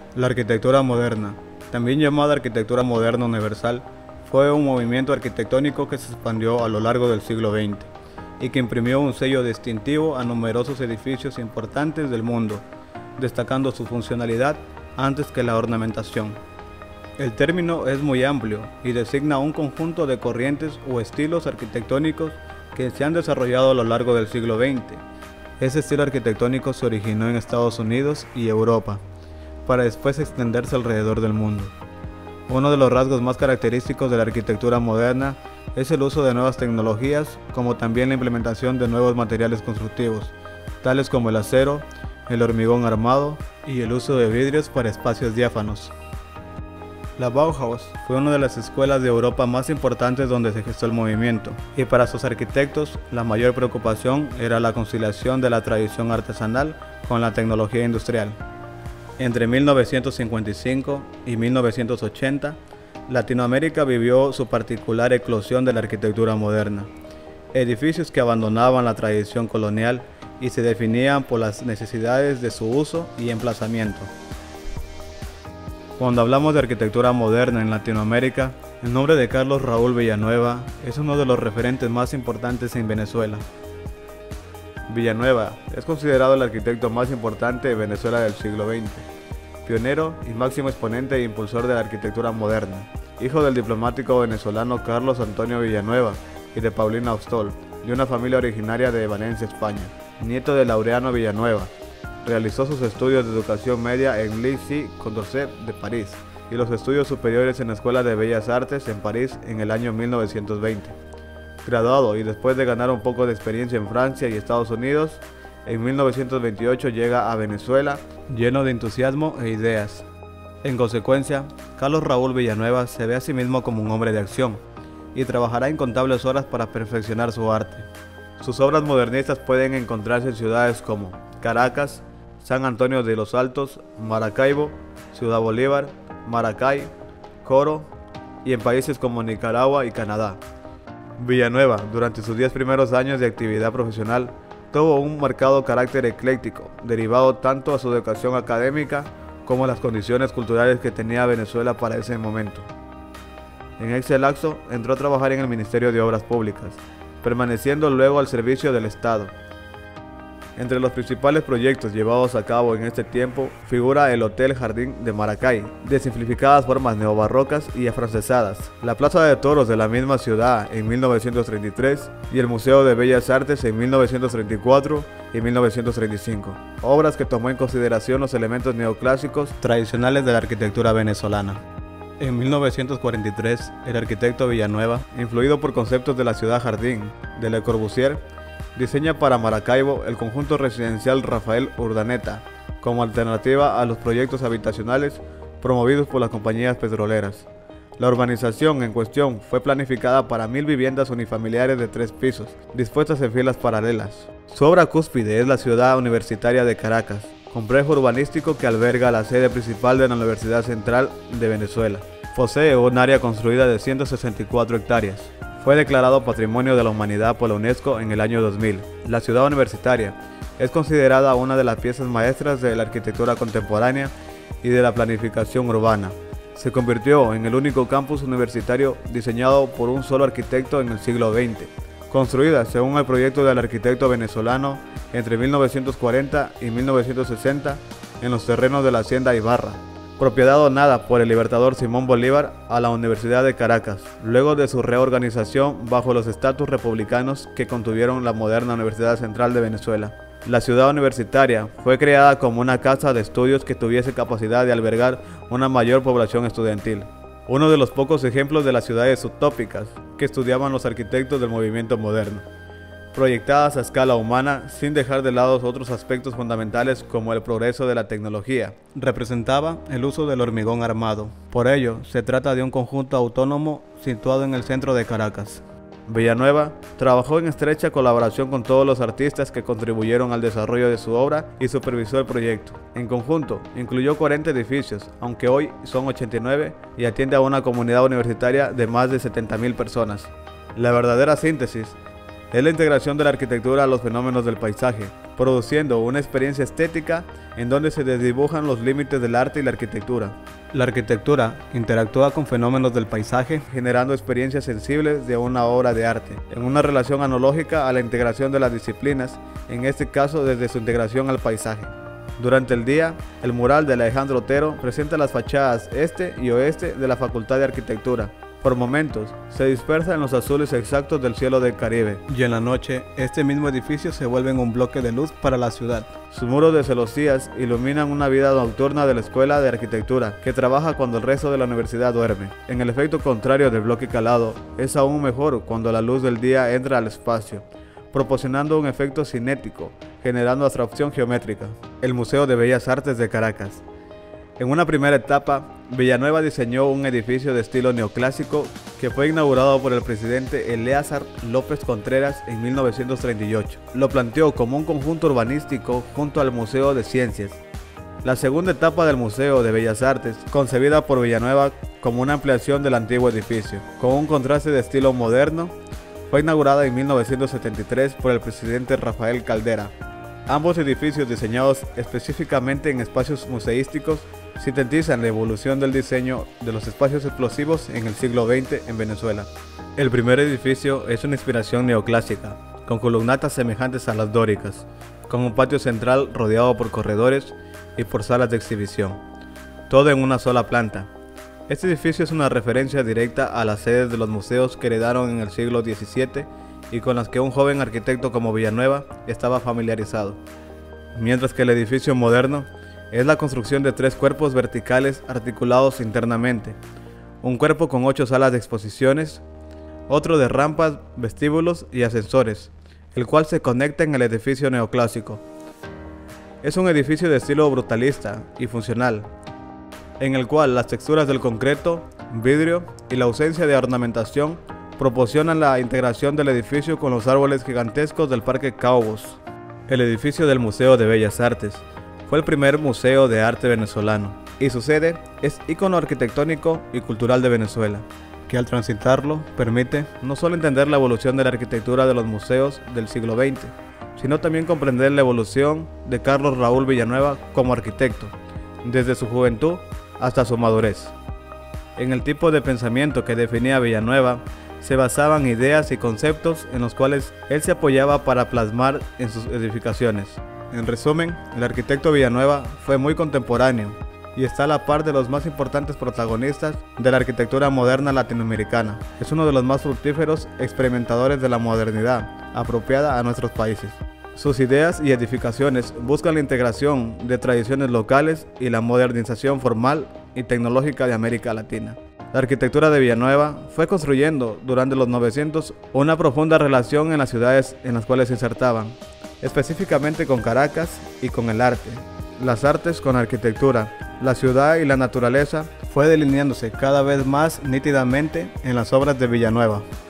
La arquitectura moderna, también llamada arquitectura moderna universal, fue un movimiento arquitectónico que se expandió a lo largo del siglo XX y que imprimió un sello distintivo a numerosos edificios importantes del mundo, destacando su funcionalidad antes que la ornamentación. El término es muy amplio y designa un conjunto de corrientes o estilos arquitectónicos que se han desarrollado a lo largo del siglo XX. Ese estilo arquitectónico se originó en Estados Unidos y Europa, para después extenderse alrededor del mundo. Uno de los rasgos más característicos de la arquitectura moderna es el uso de nuevas tecnologías, como también la implementación de nuevos materiales constructivos, tales como el acero, el hormigón armado y el uso de vidrios para espacios diáfanos. La Bauhaus fue una de las escuelas de Europa más importantes donde se gestó el movimiento, y para sus arquitectos la mayor preocupación era la conciliación de la tradición artesanal con la tecnología industrial. Entre 1955 y 1980, Latinoamérica vivió su particular eclosión de la arquitectura moderna. Edificios que abandonaban la tradición colonial y se definían por las necesidades de su uso y emplazamiento. Cuando hablamos de arquitectura moderna en Latinoamérica, el nombre de Carlos Raúl Villanueva es uno de los referentes más importantes en Venezuela. Villanueva es considerado el arquitecto más importante de Venezuela del siglo XX, pionero y máximo exponente e impulsor de la arquitectura moderna, hijo del diplomático venezolano Carlos Antonio Villanueva y de Paulina Ostol, de una familia originaria de Valencia, España, nieto de Laureano Villanueva. Realizó sus estudios de educación media en Lycée Condorcet de París y los estudios superiores en la Escuela de Bellas Artes en París en el año 1920. Graduado y después de ganar un poco de experiencia en Francia y Estados Unidos, en 1928 llega a Venezuela lleno de entusiasmo e ideas. En consecuencia, Carlos Raúl Villanueva se ve a sí mismo como un hombre de acción y trabajará incontables horas para perfeccionar su arte. Sus obras modernistas pueden encontrarse en ciudades como Caracas, San Antonio de los Altos, Maracaibo, Ciudad Bolívar, Maracay, Coro y en países como Nicaragua y Canadá. Villanueva, durante sus 10 primeros años de actividad profesional, tuvo un marcado carácter ecléctico, derivado tanto a su educación académica como a las condiciones culturales que tenía Venezuela para ese momento. En ese lapso entró a trabajar en el Ministerio de Obras Públicas, permaneciendo luego al servicio del Estado. Entre los principales proyectos llevados a cabo en este tiempo figura el Hotel Jardín de Maracay, de simplificadas formas neobarrocas y afrancesadas, la Plaza de Toros de la misma ciudad en 1933 y el Museo de Bellas Artes en 1934 y 1935, obras que tomó en consideración los elementos neoclásicos tradicionales de la arquitectura venezolana. En 1943, el arquitecto Villanueva, influido por conceptos de la ciudad jardín de Le Corbusier, diseña para Maracaibo el conjunto residencial Rafael Urdaneta, como alternativa a los proyectos habitacionales promovidos por las compañías petroleras. La urbanización en cuestión fue planificada para 1000 viviendas unifamiliares de 3 pisos, dispuestas en filas paralelas. Su obra cúspide es la Ciudad Universitaria de Caracas, complejo urbanístico que alberga la sede principal de la Universidad Central de Venezuela. Posee un área construida de 164 hectáreas. Fue declarado Patrimonio de la Humanidad por la UNESCO en el año 2000. La ciudad universitaria es considerada una de las piezas maestras de la arquitectura contemporánea y de la planificación urbana. Se convirtió en el único campus universitario diseñado por un solo arquitecto en el siglo XX, construida según el proyecto del arquitecto venezolano entre 1940 y 1960 en los terrenos de la Hacienda Ibarra, propiedad donada por el libertador Simón Bolívar a la Universidad de Caracas, luego de su reorganización bajo los estatus republicanos que contuvieron la moderna Universidad Central de Venezuela. La ciudad universitaria fue creada como una casa de estudios que tuviese capacidad de albergar una mayor población estudiantil. Uno de los pocos ejemplos de las ciudades utópicas que estudiaban los arquitectos del movimiento moderno, proyectadas a escala humana sin dejar de lado otros aspectos fundamentales como el progreso de la tecnología. Representaba el uso del hormigón armado. Por ello, se trata de un conjunto autónomo situado en el centro de Caracas. Villanueva trabajó en estrecha colaboración con todos los artistas que contribuyeron al desarrollo de su obra y supervisó el proyecto. En conjunto, incluyó 40 edificios, aunque hoy son 89 y atiende a una comunidad universitaria de más de 70.000 personas. La verdadera síntesis es la integración de la arquitectura a los fenómenos del paisaje, produciendo una experiencia estética en donde se desdibujan los límites del arte y la arquitectura. La arquitectura interactúa con fenómenos del paisaje, generando experiencias sensibles de una obra de arte, en una relación analógica a la integración de las disciplinas, en este caso desde su integración al paisaje. Durante el día, el mural de Alejandro Otero presenta las fachadas este y oeste de la Facultad de Arquitectura. Por momentos, se dispersa en los azules exactos del cielo del Caribe, y en la noche, este mismo edificio se vuelve un bloque de luz para la ciudad. Sus muros de celosías iluminan una vida nocturna de la Escuela de Arquitectura, que trabaja cuando el resto de la universidad duerme. En el efecto contrario del bloque calado, es aún mejor cuando la luz del día entra al espacio, proporcionando un efecto cinético, generando abstracción geométrica. El Museo de Bellas Artes de Caracas. En una primera etapa, Villanueva diseñó un edificio de estilo neoclásico que fue inaugurado por el presidente Eleazar López Contreras en 1938. Lo planteó como un conjunto urbanístico junto al Museo de Ciencias. La segunda etapa del Museo de Bellas Artes, concebida por Villanueva como una ampliación del antiguo edificio, con un contraste de estilo moderno, fue inaugurada en 1973 por el presidente Rafael Caldera. Ambos edificios, diseñados específicamente en espacios museísticos, sintetizan la evolución del diseño de los espacios explosivos en el siglo XX en Venezuela. El primer edificio es una inspiración neoclásica, con columnatas semejantes a las dóricas, con un patio central rodeado por corredores y por salas de exhibición, todo en una sola planta. Este edificio es una referencia directa a las sedes de los museos que heredaron en el siglo XVII y con las que un joven arquitecto como Villanueva estaba familiarizado. Mientras que el edificio moderno es la construcción de 3 cuerpos verticales articulados internamente, un cuerpo con 8 salas de exposiciones, otro de rampas, vestíbulos y ascensores, el cual se conecta en el edificio neoclásico. Es un edificio de estilo brutalista y funcional, en el cual las texturas del concreto, vidrio y la ausencia de ornamentación proporcionan la integración del edificio con los árboles gigantescos del Parque Caobos. El edificio del Museo de Bellas Artes fue el primer museo de arte venezolano y su sede es ícono arquitectónico y cultural de Venezuela, que al transitarlo permite no solo entender la evolución de la arquitectura de los museos del siglo XX, sino también comprender la evolución de Carlos Raúl Villanueva como arquitecto, desde su juventud hasta su madurez. En el tipo de pensamiento que definía a Villanueva se basaban ideas y conceptos en los cuales él se apoyaba para plasmar en sus edificaciones. En resumen, el arquitecto Villanueva fue muy contemporáneo y está a la par de los más importantes protagonistas de la arquitectura moderna latinoamericana. Es uno de los más fructíferos experimentadores de la modernidad apropiada a nuestros países. Sus ideas y edificaciones buscan la integración de tradiciones locales y la modernización formal y tecnológica de América Latina. La arquitectura de Villanueva fue construyendo durante los 900 una profunda relación en las ciudades en las cuales se insertaban, específicamente con Caracas y con el arte. Las artes con arquitectura, la ciudad y la naturaleza fue delineándose cada vez más nítidamente en las obras de Villanueva.